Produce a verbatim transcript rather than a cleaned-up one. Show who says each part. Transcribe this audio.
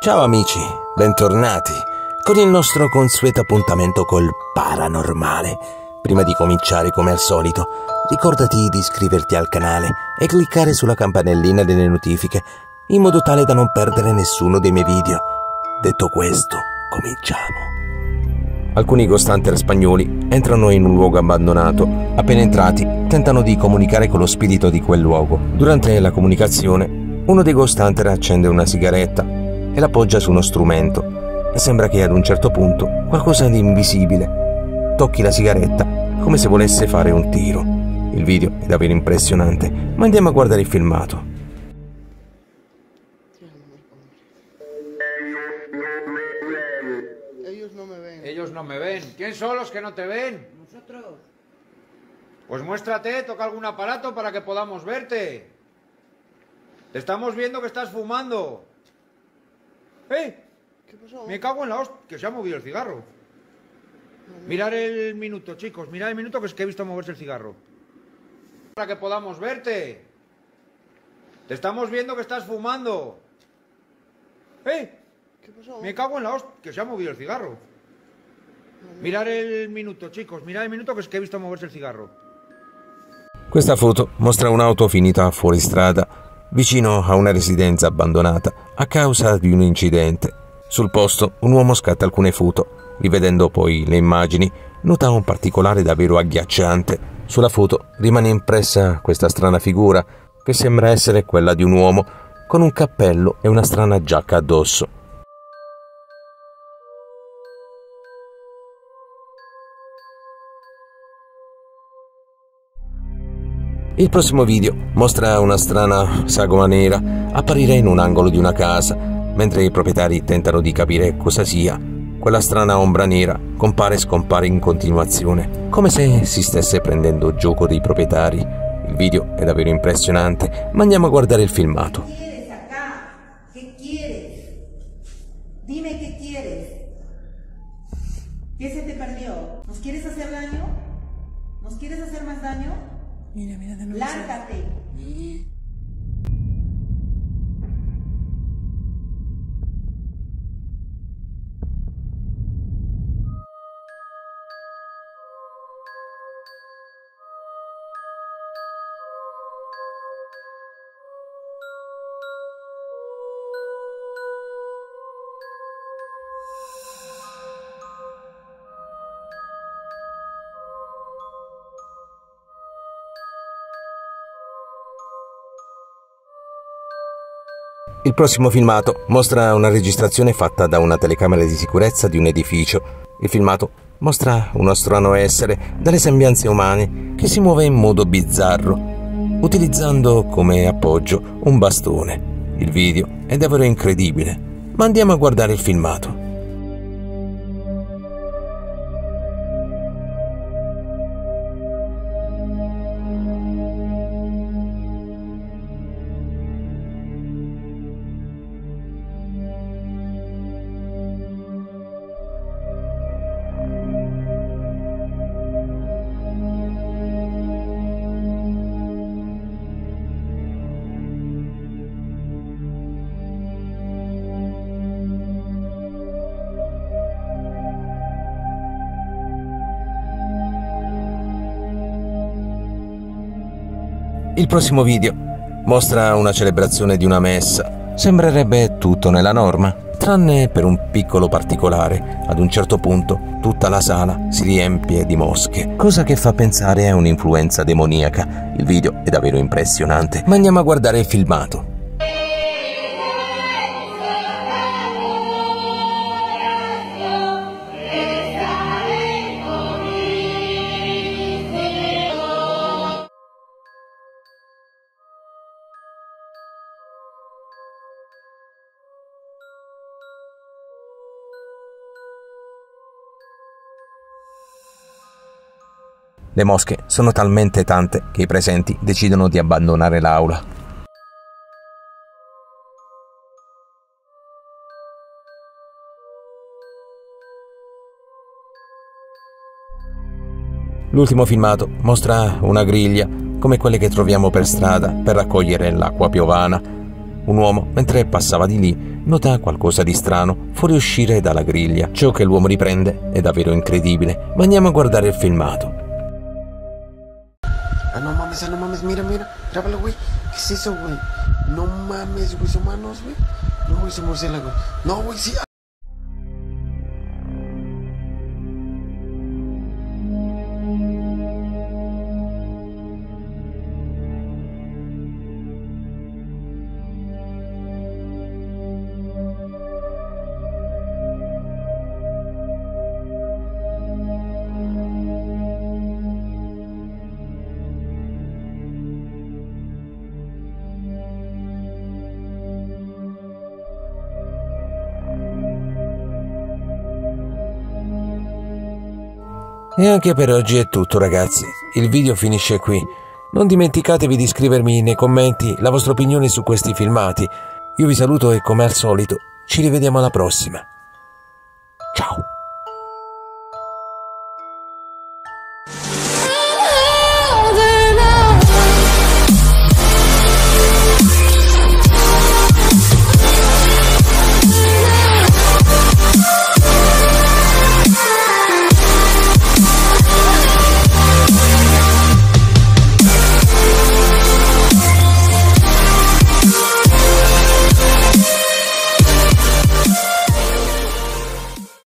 Speaker 1: Ciao amici, bentornati con il nostro consueto appuntamento col paranormale. Prima di cominciare, come al solito, ricordati di iscriverti al canale e cliccare sulla campanellina delle notifiche in modo tale da non perdere nessuno dei miei video. Detto questo, cominciamo. Alcuni ghost hunter spagnoli entrano in un luogo abbandonato. Appena entrati, tentano di comunicare con lo spirito di quel luogo. Durante la comunicazione, uno dei ghost hunter accende una sigaretta e l'appoggia su uno strumento e sembra che ad un certo punto qualcosa di invisibile tocchi la sigaretta come se volesse fare un tiro. Il video è davvero impressionante, ma andiamo a guardare il filmato.
Speaker 2: Ellos no me ven.
Speaker 3: Ellos no me ven. ¿Quién son los que no te ven?
Speaker 2: Nosotros.
Speaker 3: Pues muéstrate, toca algún aparato para que podamos verte. Te estamos viendo que estás fumando. ¡Eh!
Speaker 2: ¿Qué pasó?
Speaker 3: Me cago en la hostia, que se ha movido el cigarro. Mirar el minuto, chicos, mirad el minuto que es que he visto moverse el cigarro. Para que podamos verte. Te estamos viendo que estás fumando. ¡Eh!
Speaker 2: ¿Qué pasó?
Speaker 3: Me cago en la hostia, que se ha movido el cigarro. Mirar el minuto, chicos, mirad el minuto que es que he visto moverse el cigarro.
Speaker 1: Questa foto mostra un'auto finita fuori strada, vicino a una residenza abbandonata a causa di un incidente. Sul posto un uomo scatta alcune foto. Rivedendo poi le immagini, nota un particolare davvero agghiacciante. Sulla foto rimane impressa questa strana figura che sembra essere quella di un uomo con un cappello e una strana giacca addosso. Il prossimo video mostra una strana sagoma nera apparire in un angolo di una casa, mentre i proprietari tentano di capire cosa sia. Quella strana ombra nera compare e scompare in continuazione, come se si stesse prendendo gioco dei proprietari. Il video è davvero impressionante, ma andiamo a guardare il filmato.
Speaker 4: ¿Qué quieres acá? ¿Qué quieres? Dime qué quieres. ¿Qué se te perdió? ¿Nos quieres hacer daño? ¿Nos quieres hacer más daño?
Speaker 2: Mira, mira de nuevo.
Speaker 4: Lárgate.
Speaker 1: Il prossimo filmato mostra una registrazione fatta da una telecamera di sicurezza di un edificio. Il filmato mostra uno strano essere dalle sembianze umane che si muove in modo bizzarro, utilizzando come appoggio un bastone. Il video è davvero incredibile, ma andiamo a guardare il filmato. Il prossimo video mostra una celebrazione di una messa. Sembrerebbe tutto nella norma, tranne per un piccolo particolare. Ad un certo punto tutta la sala si riempie di mosche, cosa che fa pensare a un'influenza demoniaca. Il video è davvero impressionante, ma andiamo a guardare il filmato. Le mosche sono talmente tante che i presenti decidono di abbandonare l'aula. L'ultimo filmato mostra una griglia come quelle che troviamo per strada per raccogliere l'acqua piovana. Un uomo, mentre passava di lì, nota qualcosa di strano fuoriuscire dalla griglia. Ciò che l'uomo riprende è davvero incredibile, ma andiamo a guardare il filmato.
Speaker 5: Ah, no mames, ah, no mames, mira, mira, grábalo, güey. ¿Qué es eso, güey? No mames, güey, son manos, güey. No, güey, son murciélagos. No, güey, sí.
Speaker 1: E anche per oggi è tutto, ragazzi. Il video finisce qui. Non dimenticatevi di scrivermi nei commenti la vostra opinione su questi filmati. Io vi saluto e come al solito ci rivediamo alla prossima. Ciao!